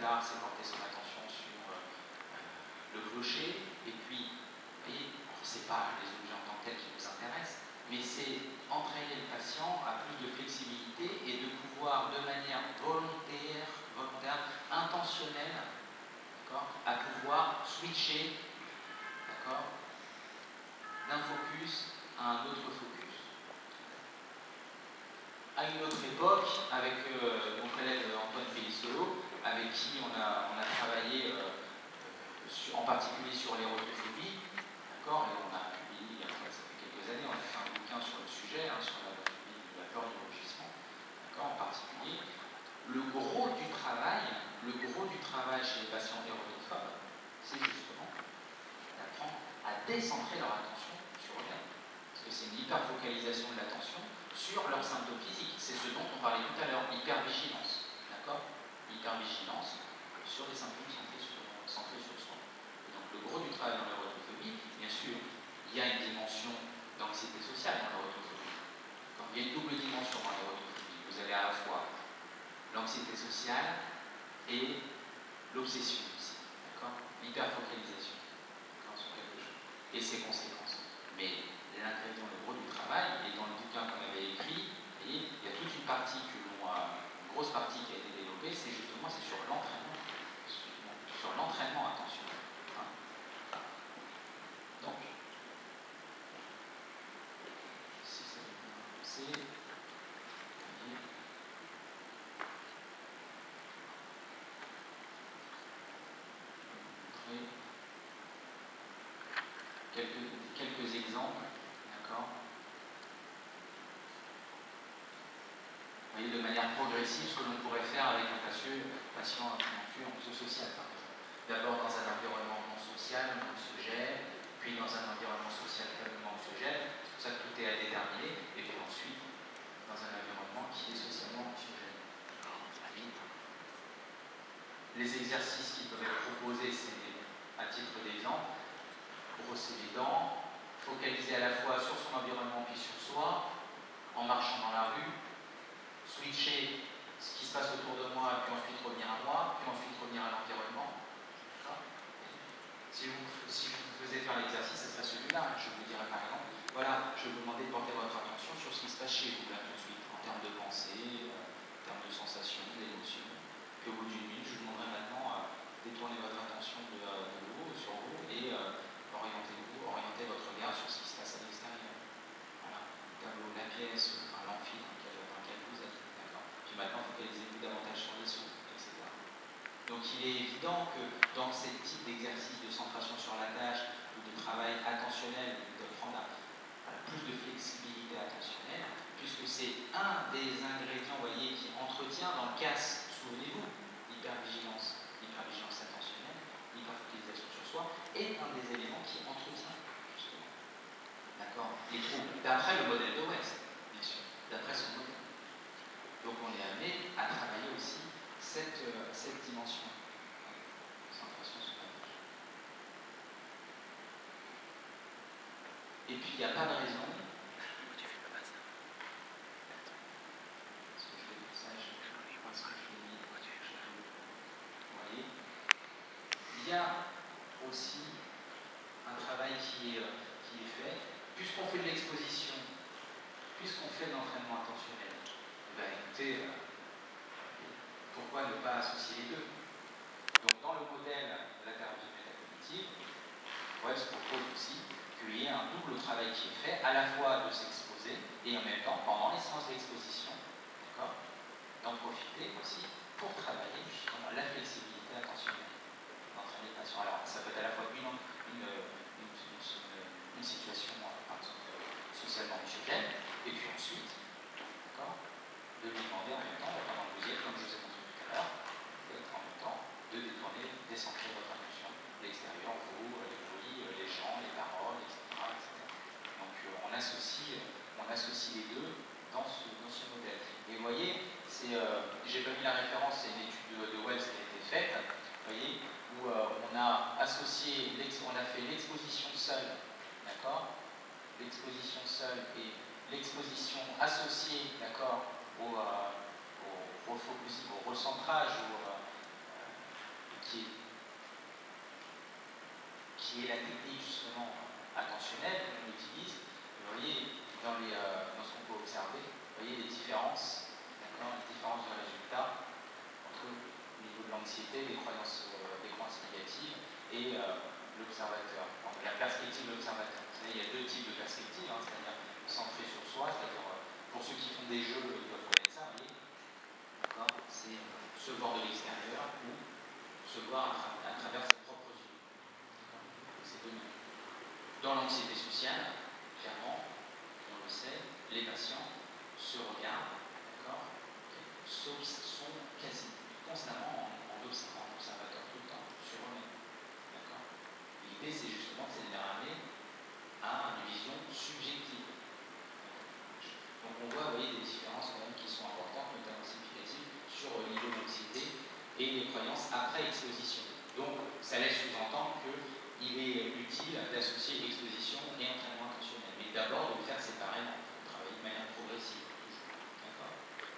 tard, c'est porter son attention sur le clocher, et puis, vous voyez, c'est pas les objets en tant que tels qui nous intéressent, mais c'est entraîner le patient à plus de flexibilité et de pouvoir, de manière volontaire, intentionnelle, à pouvoir switcher, d'un focus à un autre focus. À une autre époque, avec mon collègue Antoine Pellissolo, avec qui on a travaillé en particulier sur l'érotophonie, et on a publié, ça fait quelques années, on a fait un bouquin sur le sujet, sur la peur du rugissement, en particulier. Le gros du travail chez les patients érotophobes, c'est justement d'apprendre à décentrer leur attention sur eux-mêmes. Parce que c'est une hyperfocalisation de l'attention sur leurs symptômes physiques. C'est ce dont on parlait tout à l'heure, l'hypervigilance. Hypervigilance sur les symptômes centrés sur soi. Et donc le gros du travail dans l'érotophobie, bien sûr, il y a une dimension d'anxiété sociale dans l'érotophobie. Il y a une double dimension dans l'érotophobie. Vous avez à la fois l'anxiété sociale et l'obsession aussi, l'hyperfocalisation sur quelque chose et ses conséquences. Mais l'ingrédient, le gros du travail, et dans le bouquin qu'on avait écrit, il y a toute une partie une grosse partie qui a été développée, c'est justement sur l'entraînement attentionnel. Donc, si ça veut bien avancer, quelques exemples, Vous voyez, de manière progressive, ce que l'on pourrait faire avec un patient anxio-social, par exemple. D'abord dans un environnement non social, anxiogène, puis dans un environnement social faiblement anxiogène, c'est pour ça que tout est à déterminer, et puis ensuite dans un environnement qui est socialement anxiogène. Les exercices qui peuvent être proposés, c'est à titre d'exemple, brosser les dents, focaliser à la fois sur son environnement puis sur soi, en marchant dans la rue, switcher ce qui se passe autour de moi, puis ensuite revenir à moi, puis ensuite revenir à l'environnement. Si vous faisiez faire l'exercice, ce serait celui-là. Je vous dirais par exemple, voilà, je vais vous demander de porter votre attention sur ce qui se passe chez vous, là tout de suite, en termes de pensée, en termes de sensations, d'émotions. Puis au bout d'une minute, je vous demanderai maintenant à détourner votre attention de vous, sur vous, et orienter votre regard sur ce qui se passe à l'extérieur. Voilà, le tableau de la pièce, l'amphi dans lequel vous êtes. Puis maintenant, focalisez-vous davantage sur les sons, etc. Donc il est évident que dans ce type d'exercice de centration sur la tâche ou de travail attentionnel, de prendre plus de flexibilité attentionnelle, puisque c'est un des ingrédients, voyez, qui entretient dans le CAS, souvenez-vous, l'hypervigilance attentionnelle, l'hyperfocalisation sur soi, est un des éléments qui entretient, justement, les troubles, d'après le modèle de West, bien sûr, d'après son modèle. Donc on est amené à travailler aussi cette dimension. Concentration sur la tâche. Et puis il n'y a pas de raison. Est-ce que je vais dire ça? Vous voyez, il y a aussi un travail qui est fait, puisqu'on fait de l'exposition, puisqu'on fait de l'entraînement attentionnel. Écoutez, pourquoi ne pas associer les deux? Donc dans le modèle de la thérapie métacognitive, Wells propose aussi qu'il y ait un double travail qui est fait, à la fois de s'exposer et en même temps, pendant les séances d'exposition, d'en profiter aussi pour travailler justement la flexibilité attentionnelle, d'entraîner le patient. Alors ça peut être à la fois une situation, par exemple, socialement anxiogène, et puis ensuite, de lui demander en même temps, pendant que vous y êtes, comme je vous ai montré tout à l'heure, en même temps, de détourner, décentrer votre attention, l'extérieur, vous, les bruits, les gens, les paroles, etc. Donc on associe les deux dans ce modèle. Et vous voyez, j'ai pas mis la référence, c'est une étude de Wells qui a été faite, vous voyez, où on a associé, on a fait l'exposition seule, l'exposition seule et l'exposition associée, au recentrage, qui est la technique justement attentionnelle que l'on utilise. Vous voyez, dans ce qu'on peut observer, vous voyez les différences, les différences de résultats entre au niveau de l'anxiété, les croyances négatives et l'observateur, la perspective de l'observateur. Vous savez, il y a deux types de perspectives, c'est-à-dire centrée sur soi, c'est-à-dire pour ceux qui font des jeux, ils doivent connaître ça, vous voyez. C'est se voir de l'extérieur ou se voir à travers ses propres yeux. C'est deux mêmes. Dans l'anxiété sociale, clairement, on le sait, les patients se regardent, sont quasi constamment en observateur tout le temps sur eux-mêmes. L'idée, c'est justement de les ramener à une vision subjective. Donc on voit, vous voyez, des différences quand même qui sont importantes, notamment significatives, sur le niveau d'anxiété et les croyances après exposition. Donc ça laisse sous-entendre qu'il est utile d'associer exposition et entraînement intentionnel. Mais d'abord de le faire séparément. Il faut travailler de manière progressive, toujours. D'accord ?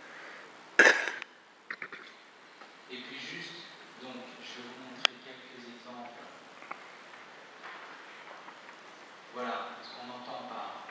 Et puis juste, donc, je vais vous montrer quelques exemples. Voilà ce qu'on entend par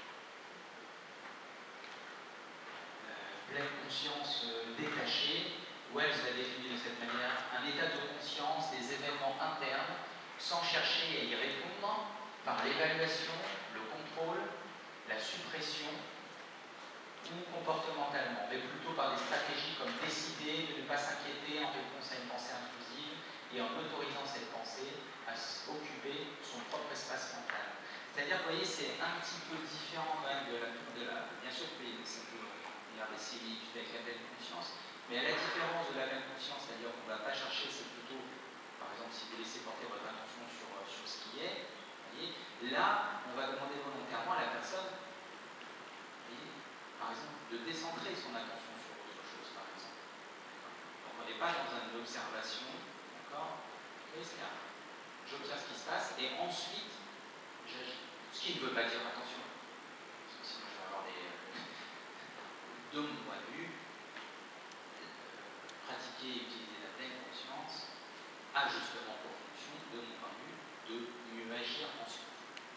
pleine conscience détachée. Wells l'a défini de cette manière: un état de conscience des événements internes sans chercher à y répondre par l'évaluation, le contrôle, la suppression ou comportementalement, mais plutôt par des stratégies comme décider de ne pas s'inquiéter en réponse à une pensée intrusive et en autorisant cette pensée à occuper son propre espace mental. C'est-à-dire, vous voyez, c'est un petit peu différent quand même de la bien sûr, c'est que il y a des similitudes avec la pleine conscience, mais à la différence de la pleine conscience, c'est-à-dire qu'on ne va pas chercher, c'est plutôt, par exemple, si vous laissez porter votre attention sur ce qui est, voyez, là, on va demander volontairement à la personne, voyez, par exemple, de décentrer son attention sur autre chose, par exemple. Donc on n'est pas dans une observation, d'accord ? J'observe ce qui se passe et ensuite j'agis. Ce qui ne veut pas dire, attention, parce que sinon je vais avoir de mon point de vue, pratiquer et utiliser la pleine conscience a justement pour fonction, de mon point de vue, de mieux agir ensuite.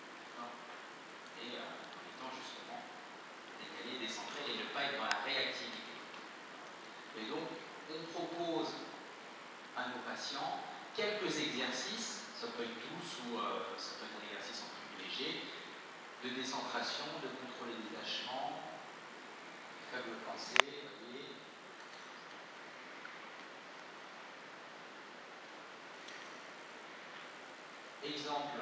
Et en étant justement décalé, décentré et ne pas être dans la réactivité. Et donc, on propose à nos patients quelques exercices, ça peut être tous ou ça peut être un exercice en plus léger, de décentration, de contrôle et détachement, faible pensée, voyez. Exemple,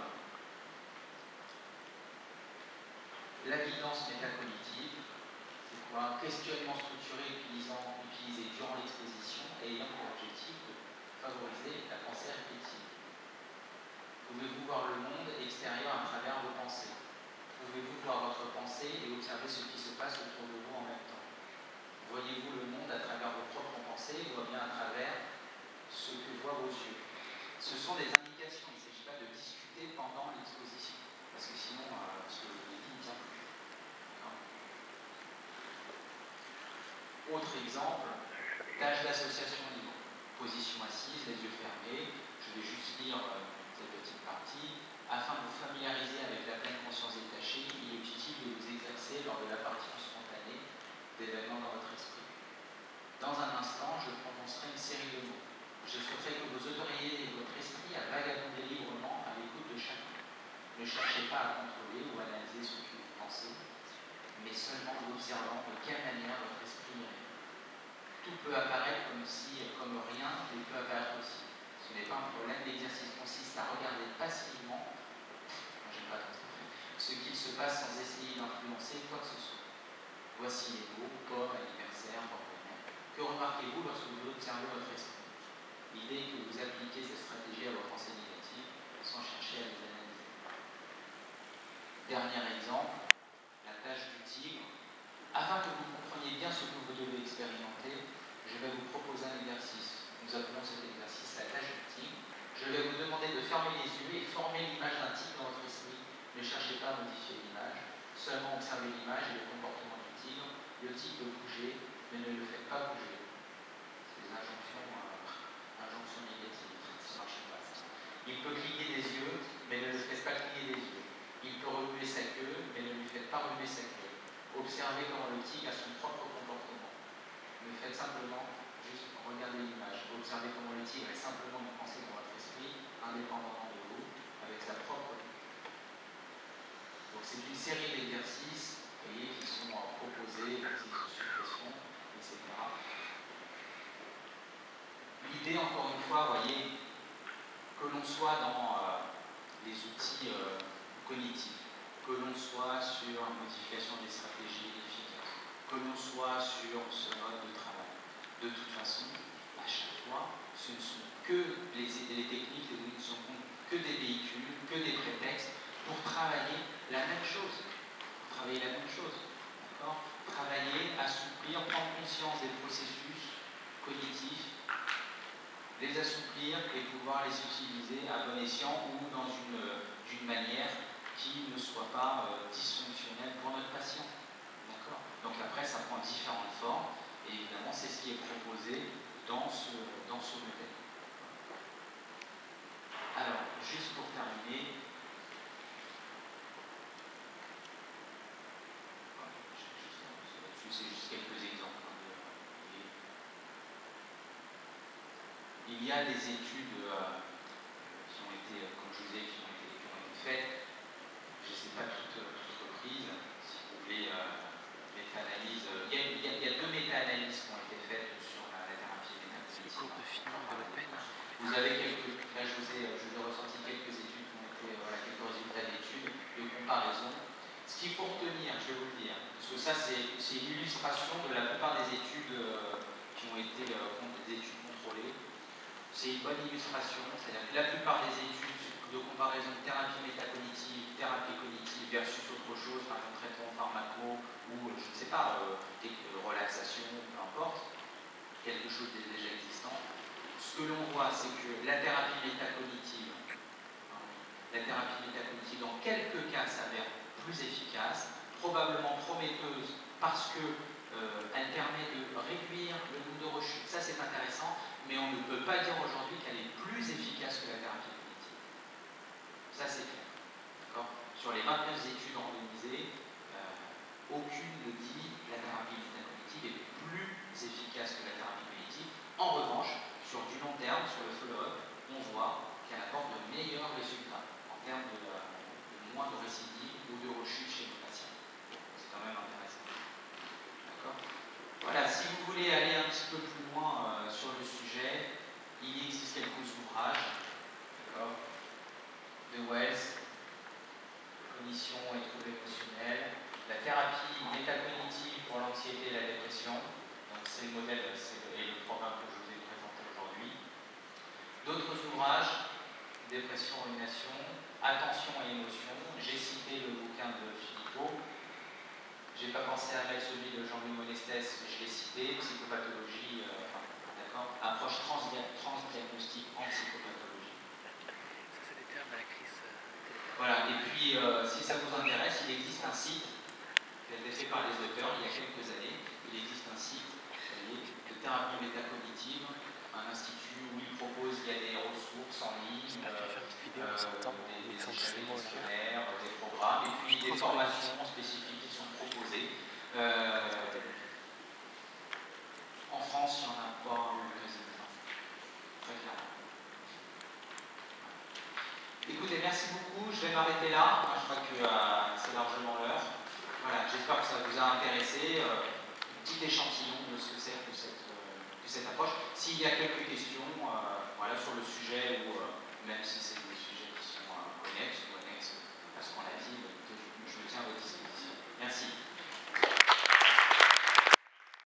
la guidance métacognitive, c'est quoi? Un questionnement structuré utilisé durant l'exposition et ayant pour objectif de favoriser la pensée réflexive. Pouvez-vous voir le monde extérieur à travers vos pensées? Pouvez-vous voir votre pensée et observer ce qui se passe autour de vous en même temps? Voyez-vous le monde à travers vos propres pensées ou bien à travers ce que voient vos yeux? Ce sont des indications, il ne s'agit pas de discuter pendant l'exposition, parce que sinon, ce que je vous ai dit ne tient plus. Autre exemple, tâche d'association libre. Position assise, les yeux fermés. Je vais juste lire cette petite partie. Afin de vous familiariser avec la pleine conscience détachée, il est utile de vous exercer lors de l'apparition spontanée d'événements dans votre esprit. Dans un instant, je prononcerai une série de mots. Je souhaiterais que vous autoriez votre esprit à vagabonder librement à l'écoute de chacun. Ne cherchez pas à contrôler ou analyser ce que vous pensez, mais seulement en observant de quelle manière votre esprit irait. Tout peut apparaître comme rien, mais peut apparaître aussi. Ce n'est pas un problème. L'exercice consiste à regarder passivement, ce qu'il se passe sans essayer d'influencer quoi que ce soit. Voici les mots: pomme, anniversaire, mort-de-mer. Que remarquez-vous lorsque vous observez votre esprit? L'idée est que vous appliquez cette stratégie à vos pensées négatives sans chercher à les analyser. Dernier exemple, la tâche du tigre. Afin que vous compreniez bien ce que vous devez expérimenter, je vais vous proposer un exercice. Nous appelons cet exercice la tâche du tigre. Je vais vous demander de fermer les yeux et former l'image d'un tigre dans votre esprit. Ne cherchez pas à modifier l'image, seulement observez l'image et le comportement du tigre. Le tigre peut bouger, mais ne le faites pas bouger. C'est des injonctions négatives. l'idée, encore une fois, vous voyez, que l'on soit dans les outils cognitifs, que l'on soit sur la modification des stratégies efficaces, que l'on soit sur ce mode de travail. De toute façon, à chaque fois, ce ne sont que les techniques, les outils ne sont que des véhicules, que des prétextes pour travailler la même chose. D'accord ? Travailler, assouplir, prendre conscience des processus cognitifs, les assouplir et pouvoir les utiliser à bon escient ou dans d'une manière qui ne soit pas dysfonctionnelle pour notre patient. D'accord ? Donc après, ça prend différentes formes et évidemment, c'est ce qui est proposé dans ce modèle. Alors, juste pour terminer, c'est juste quelques exemples. Il y a des études qui ont été, comme je vous disais, qui ont été faites. Je ne sais pas toutes reprises. Si vous voulez, méta-analyse. Il y a deux méta-analyses qui ont été faites sur la thérapie métacognitive. Vous avez quelques, là je vous ai ressorti quelques études qui ont été, quelques résultats d'études de comparaison. Ce qu'il faut retenir, je vais vous le dire, parce que ça c'est l'illustration de la plupart des études qui ont été des études contrôlées. C'est une bonne illustration, c'est-à-dire que la plupart des études de comparaison de thérapie métacognitive, thérapie cognitive versus autre chose, par exemple traitement pharmaco ou je ne sais pas, relaxation, peu importe, quelque chose de déjà existant. Ce que l'on voit, c'est que la thérapie métacognitive, dans quelques cas, s'avère plus efficace, probablement prometteuse parce qu'elle permet de réduire le nombre de rechutes. Ça, c'est intéressant, mais on ne peut pas dire aujourd'hui qu'elle est plus efficace que la thérapie cognitive. Ça, c'est clair. D'accord ? Sur les 29 études randomisées, aucune ne dit que la thérapie métacognitive est plus efficace que la thérapie cognitive. En revanche, sur du long terme, sur le follow-up, on voit qu'elle apporte de meilleurs résultats en termes de moins de récidives ou de rechutes chez nos patients. C'est quand même intéressant. D'accord ? Voilà, si vous voulez aller un petit peu plus loin sur le sujet, il existe quelques ouvrages, d'accord, de Wells, Cognition et troubles émotionnels, la thérapie métacognitive pour l'anxiété et la dépression. Donc c'est le modèle et le programme que je vous ai présenté aujourd'hui. D'autres ouvrages, dépression, rumination, attention et émotion. J'ai cité le bouquin de Philippot. J'ai pas pensé à mettre celui de Jean-Louis Monestès, mais je l'ai cité, psychopathologie, d'accord, approche transdiagnostique en psychopathologie. Ça, c'est des termes de la crise. Voilà, et puis si ça vous intéresse, il existe un site qui a été fait par les auteurs il y a quelques années. Il existe un site de thérapie métacognitive, un institut où il propose, il y a des ressources en ligne, des questionnaires, des programmes, et puis des formations spécifiques qui sont proposées. En France, il n'y en a pas quasiment. Très clairement. Écoutez, merci beaucoup. Je vais m'arrêter là. Moi, je crois que c'est largement l'heure. Voilà, j'espère que ça vous a intéressé. Petit échantillon de ce que c'est que cette approche. S'il y a quelques questions, voilà,